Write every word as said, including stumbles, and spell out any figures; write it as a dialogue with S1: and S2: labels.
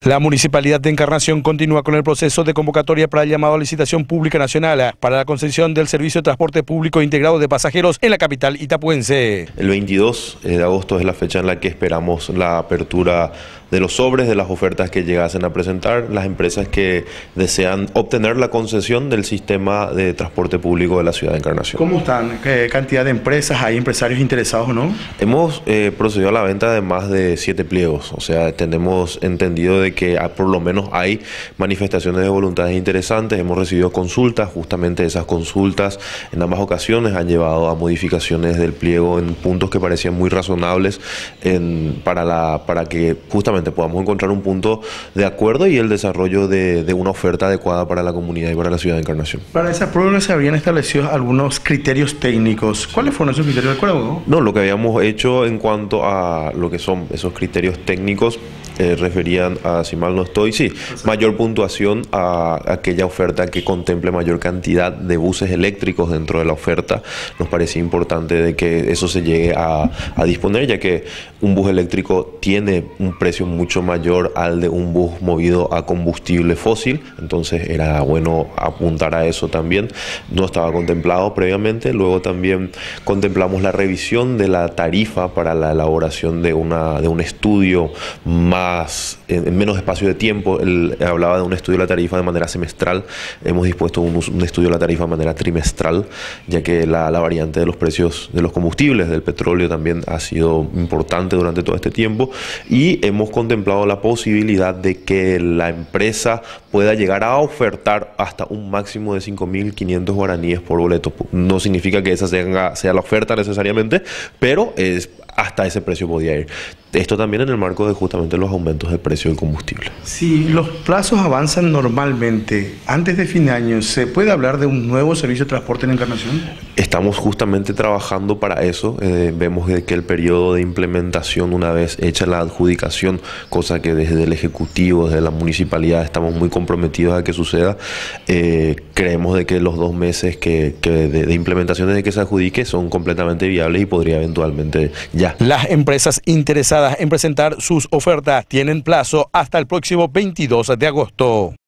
S1: La Municipalidad de Encarnación continúa con el proceso de convocatoria para el llamado a licitación pública nacional para la concesión del servicio de transporte público integrado de pasajeros en la capital itapuense.
S2: El veintidós de agosto es la fecha en la que esperamos la apertura de los sobres de las ofertas que llegasen a presentar las empresas que desean obtener la concesión del sistema de transporte público de la ciudad de Encarnación.
S1: ¿Cómo están? ¿Qué cantidad de empresas? ¿Hay empresarios interesados o no?
S2: Hemos eh, procedido a la venta de más de siete pliegos, o sea, tenemos entendido de que por lo menos hay manifestaciones de voluntades interesantes. Hemos recibido consultas, justamente esas consultas en ambas ocasiones han llevado a modificaciones del pliego en puntos que parecían muy razonables en, para, la, para que justamente podamos encontrar un punto de acuerdo y el desarrollo de, de una oferta adecuada para la comunidad y para la ciudad de Encarnación.
S1: Para esa prueba se habían establecido algunos criterios técnicos. ¿Cuáles fueron esos criterios? ¿De acuerdo?
S2: No, lo que habíamos hecho en cuanto a lo que son esos criterios técnicos Eh, referían a, si mal no estoy, sí, mayor puntuación a aquella oferta que contemple mayor cantidad de buses eléctricos dentro de la oferta. Nos parecía importante de que eso se llegue a, a disponer, ya que un bus eléctrico tiene un precio mucho mayor al de un bus movido a combustible fósil, entonces era bueno apuntar a eso también. No estaba contemplado previamente. Luego también contemplamos la revisión de la tarifa para la elaboración de, una, de un estudio más en menos espacio de tiempo. Él hablaba de un estudio de la tarifa de manera semestral. Hemos dispuesto un, un estudio de la tarifa de manera trimestral, ya que la, la variante de los precios de los combustibles, del petróleo, también ha sido importante durante todo este tiempo, y hemos contemplado la posibilidad de que la empresa pueda llegar a ofertar hasta un máximo de cinco mil quinientos guaraníes por boleto. No significa que esa sea, sea la oferta necesariamente, pero es, hasta ese precio podía ir. Esto también en el marco de justamente los aumentos del precio del combustible.
S1: Si los plazos avanzan normalmente, antes de fin de año, ¿se puede hablar de un nuevo servicio de transporte en Encarnación?
S2: Estamos justamente trabajando para eso. Eh, vemos que el periodo de implementación, una vez hecha la adjudicación, cosa que desde el Ejecutivo, desde la Municipalidad, estamos muy comprometidos a que suceda, eh, creemos de que los dos meses que, que de, de implementación desde que se adjudique son completamente viables y podría eventualmente ya.
S1: Las empresas interesadas en presentar sus ofertas tienen plazo hasta el próximo veintidós de agosto.